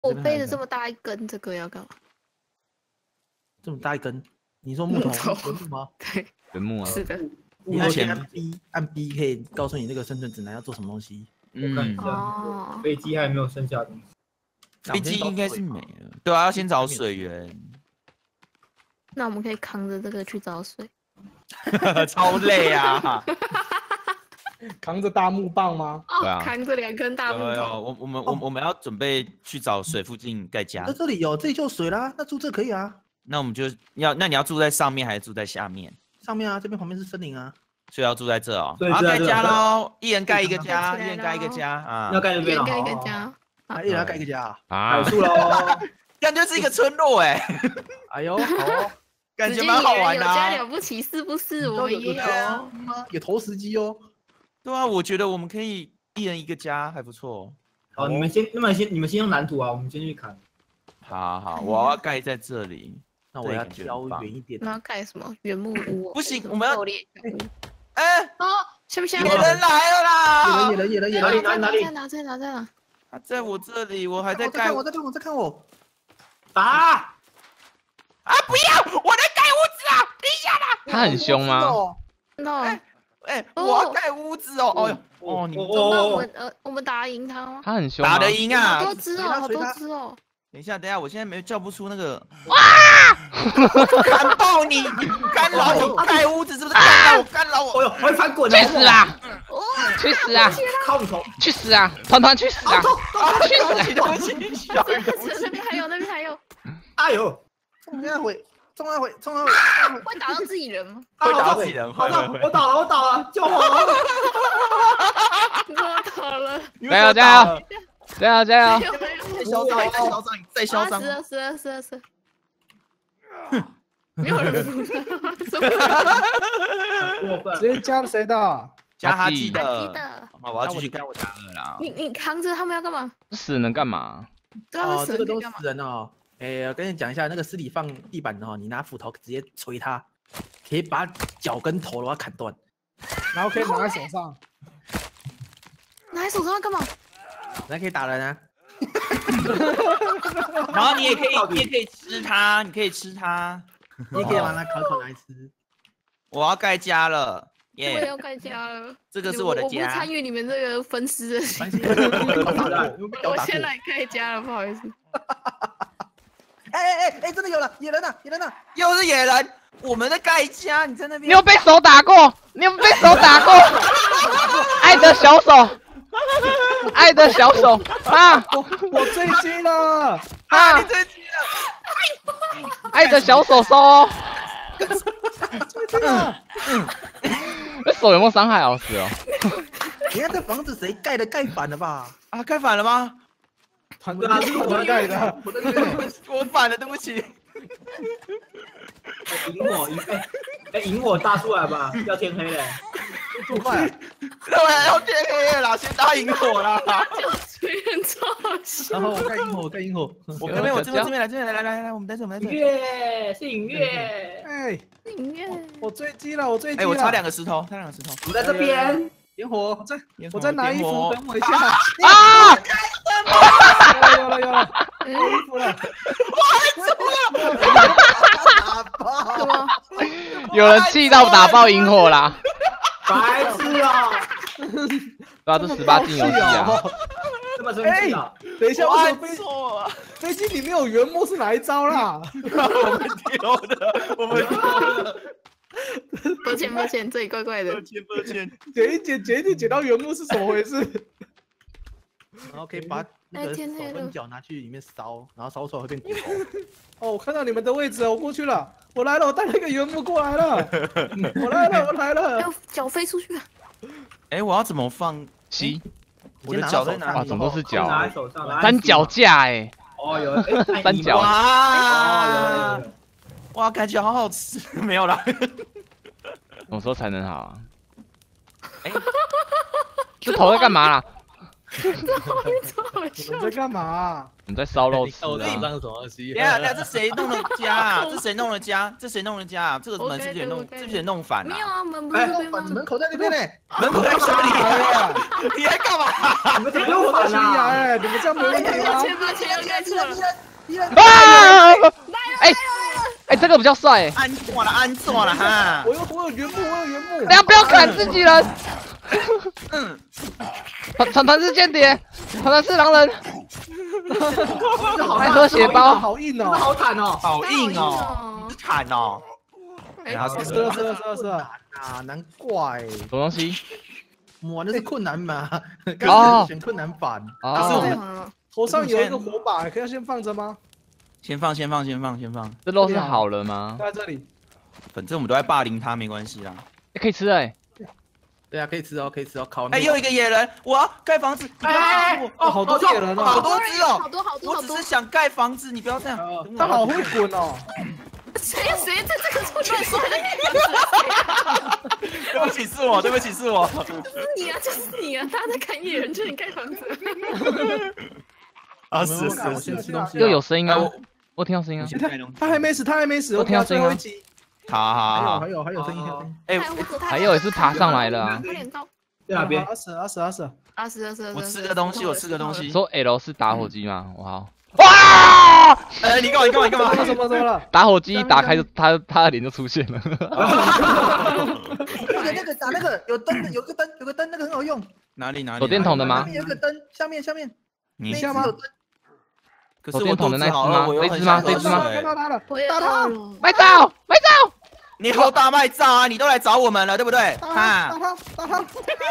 我背着这么大一根，这个要干嘛？ 这么大一根，你说木头原木吗？ 对， 原木啊， 是的。 你要先按 B 可以告诉你那个生存指南要做什么东西。 嗯， 哦， 飞机还有没有剩下的东西？ 飞机应该是没了。对啊，要先找水源。 那我们可以扛着这个去找水。 超累啊！ 扛着大木棒吗？ 对啊扛着2根大木头。 我们要准备去找水附近盖家。 那这里有，这里就有水啦，那住这可以啊。 那我们就要，那你要住在上面还是住在下面？ 上面啊，这边旁边是森林啊。 所以要住在这哦。 对， 好，盖这家喽，一人盖一个盖家， 起来一人盖一个家啊。 要盖那边了， 盖一个家。 一人要盖一个家啊。 啊， 树喽， 感觉是一个村落哎。 哎呦，好哦， 感觉蛮好玩的。 有家了不起是不是？我们也有。 有投石机哦。 对啊，我觉得我们可以一人一个家，还不错。 好，你们先用蓝图啊，我们先去砍。 好，我要盖在这里。 那我要挑远一点。 那要盖什么？原木屋？ 不行，我们要。 哎，哦，下面野人来了啦！ 野人， 哪里？ 在哪？ 他在我这里，我还在盖。 我在看我。 打！ 啊！不要！我在盖屋子啊！停下啦！ 他很凶吗？ 我要盖屋子哦！哦，你我们打赢他吗？ 他很凶， 打得赢啊！ 好多只哦！ 等一下，我现在没有叫不出那个。哇！干爆你！干扰我盖屋子是不是？干扰我！ 哎呦，我会翻滚！ 去死啦！去死啊！ 靠你头！ 去死啊！团去死啊！去死啊！ 对不起，小雨，对不起。 那边还有。 哎呦！ 冲啊回！ 会打到自己人吗？ 会打到自己人，会。 我倒了！救我！ 我倒了！ 加油！ 再嚣张！ 死了！没有人扶他， 直接加了谁的？ 加哈基的。好，我要继续盖我家了啦。 你扛着他们要干嘛？ 死能干嘛？ 哦，这个都死人哦。我跟你讲一下，那个尸体放地板的哦，你拿斧头直接捶它，可以把脚跟头的话砍断， 然后可以拿在手上。 拿在手上要干嘛？ 那可以打人啊。 然后你也可以吃它，你可以把它烤来吃。 我要盖家了， 我也要盖家了。 这个是我的家。 我不参与你们这个分尸的行为。我先来盖家了，不好意思。 哎，真的有了，野人呐！ 又是野人，我们在盖家，你在那边。 你有被手打过？爱的小手啊！ 我坠机了啊！ 你坠机了！爱的小手收。 坠机了！ 这手有没有伤害？老师哦。 你看这房子谁盖的？盖反了吧？ 啊，盖反了吗？ 团队是我盖的， 我反了，对不起。 萤火大出来吧，要天黑了。 这么快？ 对，要天黑了啦，先搭萤火啦。 随便超好笑。 然后我盖萤火。 我这边来，我们在这。 影月是影月， 影月。 我坠机了。 哎，我差2个石头， 我在这边。 烟火， 我在拿衣服，等我一下。 啊！ 有了，有衣服了。 什么？ 有人气到打爆萤火啦！ 白痴啊！ 对啊，这18禁游戏啊！ 这么生气啊！ 等一下，为什么飞机里面有原木是哪一招啦？ 我们丢的。 抱歉，这里怪怪的。 抱歉。 剪到原木是怎么回事？ 然后可以把那个手跟脚拿去里面烧，然后烧出来会变骨头。 哦，我看到你们的位置了，我过去了。我来了，我带了一个原木过来了。我来了。 脚飞出去了。 哎，我要怎么放吸？我的脚在哪里？ 哇，怎么都是脚？ 拿在手上， 三脚架哎。 哦，有三脚。 哇，感觉好好吃。没有啦。 什么时候才能好啊？哎，这头在干嘛啦？ 你们在干嘛？ 你在烧肉吃手上啊？ 是什么东西？ 等下，这谁弄的家啊？这谁弄的家？这谁弄的家啊？这个门是不是弄，是不是弄反了？ 没有啊，门不是这边吗？ 门口在那边呢， 门口在哪里？你在干嘛？ 你们怎么又反了？ 哎，你们这样没问题吗？ 抱歉，又盖错了。 啊！哎，这个比较帅。 安错了，安错了哈！ 我有原木，我有原木。 大家不要砍自己人。团是间谍，团是狼人。还喝血包， 好硬哦， 好惨哦， 好硬哦，惨哦！ 哎， 是啊，难怪什么东西？ 我那是困难嘛， 哦刚选困难版。 哦， 头上有一个火把，可以先放着吗？ 先放。 这肉是好了吗？ 在这里。 反正我们都在霸凌他，没关系啦。 可以吃哎。 对啊，可以吃哦，烤。 哎，又一个野人，我要盖房子，你不要打我！ 哦，好多野人哦， 好多只哦， 好多。 我只是想盖房子，你不要这样。 他好会滚哦。 谁在这个处乱说的？ 对不起，是我。 就是你啊！他在看野人，就你盖房子。 啊， 我先吃东西。 又有声音啊！我听到声音啊！ 他还没死， 我听到声音啊！ 好， 还有声音。 哎， 还有也是爬上来了啊！ 在哪边？ 死。 我吃个东西。 说 L 是打火机吗？哇！哇！ 你干嘛？ 怎么了？ 打火机一打开就他的脸就出现了。 那个打那个有灯，有个灯，那个很好用。 哪里？ 手电筒的吗？ 上面有个灯，下面。 你下吗？ 可是我肚子好了， 这只吗？ 看到他了， 打他！ 卖照！ 你好大卖照啊！你都来找我们了，对不对？ 打他！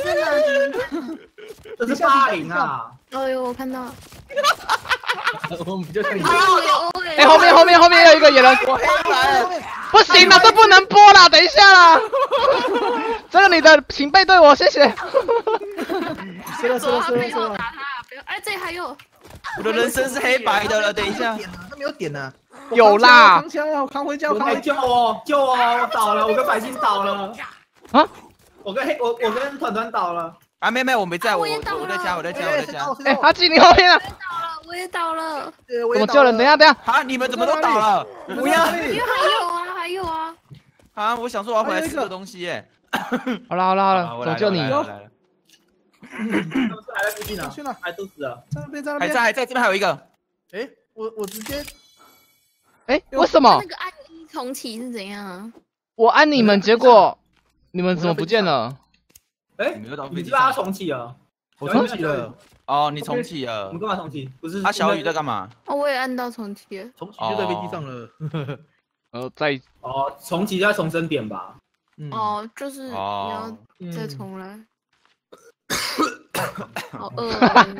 这是霸凌啊！ 哎呦，我看到了。 我们比较像你。 哎，后面有一个野人。不行了，这不能播了，等一下啦。这个你的，请背对我，谢谢。 是了。 打他！不要！哎，这里还有。 我的人生是黑白的了，等一下。 他没有点呢。 有啦。 扛回家！ 救我！我倒了，我跟白金倒了。 啊！ 我跟团倒了。 啊，妹，我没在，我在家。 哎，阿基你后面啊！ 我也倒了。 怎么救人？等一下。 啊，你们怎么都倒了？不要！ 因为还有啊。 啊，我想说我要回来吃个东西耶。 好了，怎么救你？ 来了。 还在附近呢，还都死了。 在那边。 还在这边还有一个。 哎，我直接。 哎，为什么？ 那个按一重启是怎样啊？ 我按你们，结果你们怎么不见了？ 哎，你是把它重启了？ 我重启了。 哦，你重启了。 我们干嘛重启？不是。 小雨在干嘛？ 哦，我也按到重启了。 重启就在飞机上了。 在。 哦，重启在重生点吧？ 哦，就是你要再重来。好饿。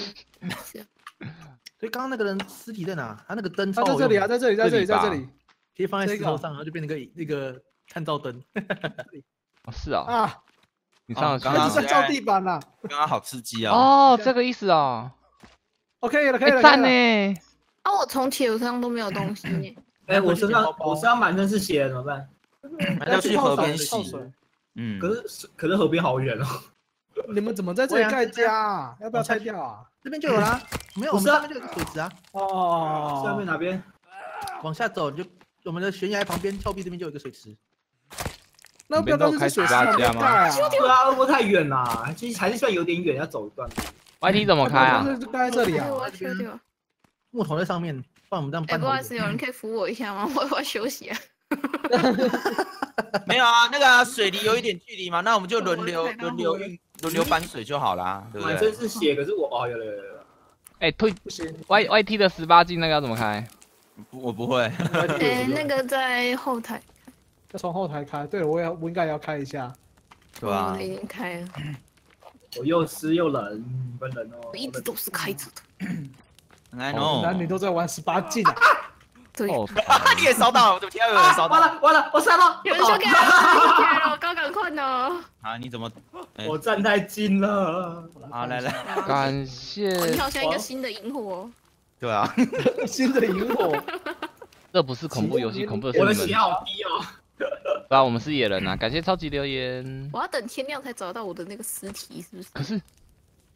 所以刚刚那个人尸体在哪？他那个灯在这里啊，在这里， 可以放在石头上，然后就变成那个探照灯。 是啊。你上了去。 刚刚在照地板啦。 刚刚好刺激啊！ 哦，这个意思哦。 OK 了，可以了。 赞呢。 啊，我重启，我身上都没有东西呢。 哎，我身上满身是血，怎么办？ 要去河边洗。 可是河边好远哦。 你们怎么在这里盖家啊？要不要拆掉啊？ 这边就有啦。没有，我们上面就有个水池啊。 哦。 下面哪边？ 往下走，就我们的悬崖旁边峭壁这边就有一个水池。 那不要当是水池旁边盖啊？ 对啊，会不会太远啦？其实还是算有点远，要走一段。 YT 怎么开啊？ 盖在这里啊。 木头在上面，放我们这样搬。 不好意思，有人可以扶我一下吗？我要休息啊。 没有啊，那个水离有一点距离嘛，那我们就轮流搬水就好啦，对不对？ 满身是血，可是我有。 哎，不行 ，YT 的18禁那个要怎么开？ 我不会。 那个在后台。 要从后台开。对了，我应该也要开一下。 对啊。 我已经开了。 我又湿又冷，不冷哦。 我一直都是开着的。 I know。 男女都在玩18禁啊。 对。 你也烧到了，我的天，有人烧到。 完了，我烧到。 有人修改了，我刚赶快呢。 啊，你怎么？ 我站太近了。 好，来。 感谢。 你好像一个新的萤火。 对啊。 新的萤火。 这不是恐怖游戏，恐怖的是我的血好低哦。 对啊，我们是野人啊！感谢超级留言。 我要等天亮才找到我的那个尸体，是不是？ 可是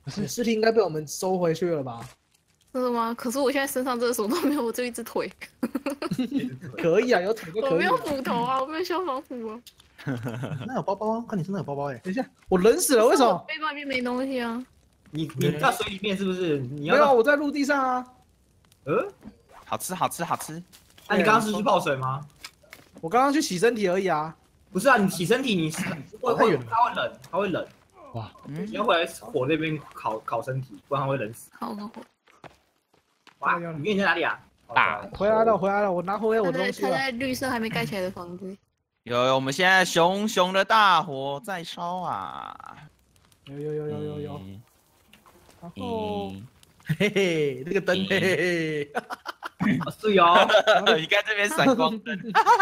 尸体应该被我们收回去了吧？ 真的吗？可是我现在身上真的什么都没有，我就一只腿。 可以啊，有腿就可以。 我没有斧头啊，我没有消防斧啊。 那有包包啊？看你身上有包包哎。 等一下，我冷死了，为什么？ 背包里面没东西啊。 你在水里面是不是？你没有， 要我在陆地上啊。 好吃好吃好吃。 那你刚刚是去泡水吗？ 我刚刚去洗身体而已啊。 不是啊，你洗身体你它会冷。 哇， 你要回来火那边烤身体，不然它会冷死。 好， 哇，你在哪里啊？ 回来了，我拿回来我的东西了。 他在绿色还没盖起来的房子。 有，我们现在熊熊的大火在烧啊！ 有。然后， 嘿嘿，那个灯，嘿嘿嘿， 是哦。 你看这边闪光灯，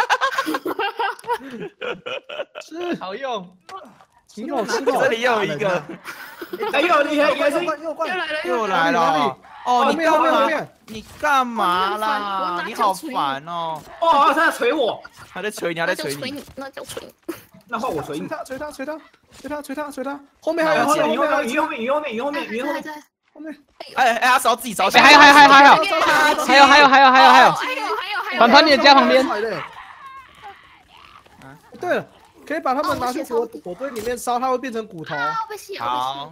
是好用。 挺好吃的。 这里又有一个， 哎呦，你又来了。哦，你后面， 你干嘛啦？你好烦哦！ 哦，他在捶我， 他在捶你，他在捶你。 那叫捶。 那换我捶你。 捶他。后面还有， 鱼后面。 哎，他烧自己烧起来。 还有，团团你的家旁边。 对了。可以把它们拿去火堆里面烧，它会变成骨头。 好，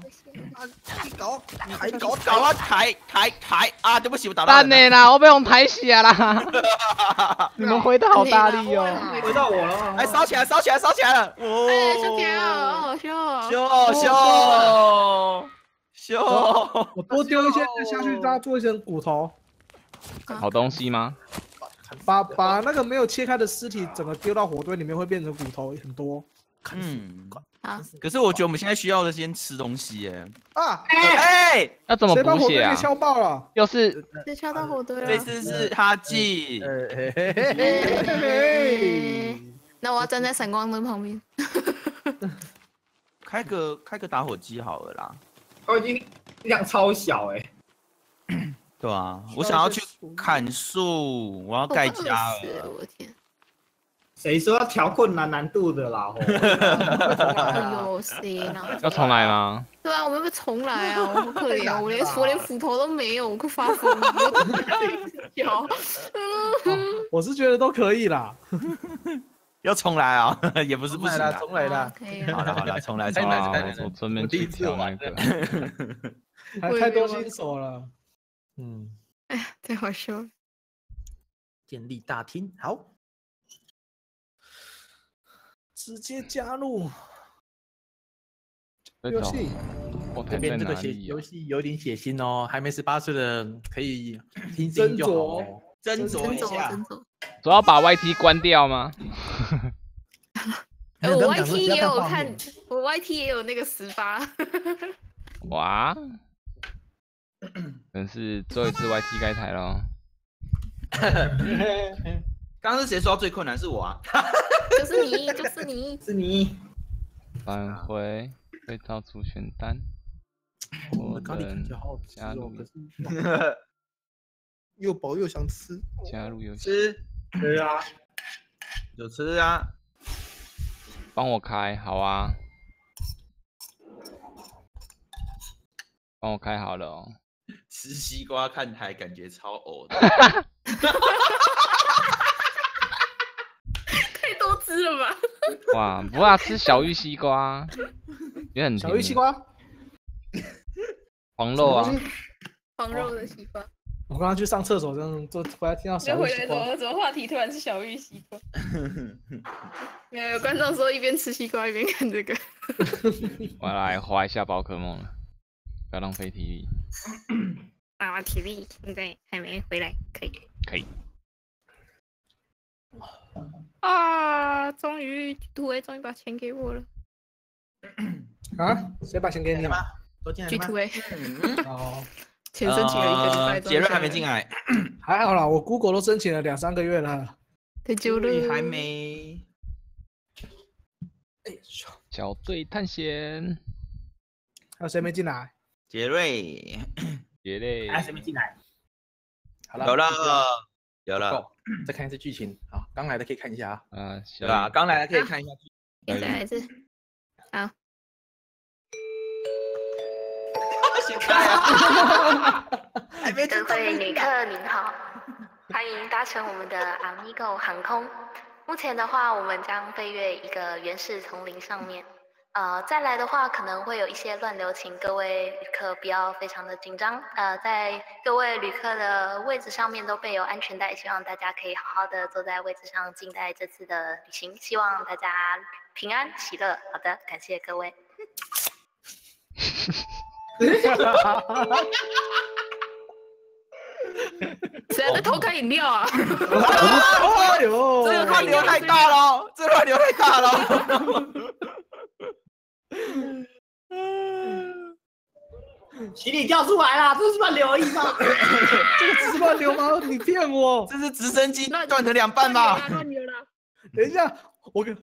搞啊，抬啊！对不起，我打到蛋呢啦，我被我抬死啦！你们回的好大力哦！ 回到我了， 哎，烧起来了！ 哦，烧起来了，好笑哦！修！ 我多丢一些下去，让它做成骨头。 好东西吗？ 把那个没有切开的尸体整个丢到火堆里面，会变成骨头很多。 可是我觉得我们现在需要的先吃东西耶。 要怎么补血啊？ 谁把火堆给敲爆了？ 又是谁敲到火堆了？ 这次是哈记。 那我要站在闪光灯旁边。 开个打火机好了啦。 我已经量超小哎。 对啊，我想要去砍树，我要盖家了。 我的天！ 谁说要调困难度的啦？ 哎呦，谁呢？ 要重来吗？ 对啊，我们要不要重来啊？我好可怜啊！我连斧头都没有，我快发疯了！ 我是觉得都可以啦。 要重来啊，也不是不行啊。 重来啦！ 好了，重来。 我专门去挑那个。 太多新手了。 哎呀，太好笑了！ 建立大厅，好， 直接加入游戏。 这边这个游戏有点血腥哦，还没18岁的可以听声就好。 斟酌一下。 主要把 YT 关掉吗？ 我 YT 也有看，我 YT 也有那个18。 哇！真是最后一次 YT 开台咯。 刚刚是谁说最困难？是我啊！ 就是你。 返回被造出选单。 我咖喱感觉好好吃哦，可是又饱又想吃。 加入游戏。 吃啊， 有吃啊。 帮我开，好啊。帮我开好了哦。 吃西瓜看台感觉超呕的。 太多汁了吧？ 哇，不要吃小玉西瓜，也很甜。 小玉西瓜， 黄肉啊， 黄肉的西瓜。 我刚刚去上厕所，这样就回来听到小玉西瓜。 怎么话题突然是小玉西瓜？没有观众说一边吃西瓜一边看这个。 我来滑一下宝可梦了，不要浪费体力。 啊，体力现在还没回来，可以。啊，终于土尾终于把钱给我了。 啊？谁把钱给你了？ 巨土尾。 哦。 钱申请了1个礼拜， 杰瑞还没进来。 还好啦，我 Google 都申请了2、3个月了。 太久了。 还没。 小队探险。 还有谁没进来？ 杰瑞。 杰瑞。 还有谁没进来？ 好了， 有了。 再看一次剧情啊，刚来的可以看一下啊。 对吧？刚来的可以看一下剧情。 再来一次。好。 先开啊！还没各位旅客您好，欢迎搭乘我们的 Amigo 航空。目前的话，我们将飞越一个原始丛林上面。再来的话可能会有一些乱流，请各位旅客不要非常的紧张。在各位旅客的位置上面都备有安全带，希望大家可以好好的坐在位置上静待这次的旅行。希望大家平安喜乐。好的，感谢各位。 谁在偷开饮料啊？ 哎呦， 这个乱流太大了，这乱流太大了。 行李掉出来了，这是乱流而已嘛？ 这个只是乱流吗？你骗我！ 这是直升机断成2半吧？ 乱流了。 等一下，我跟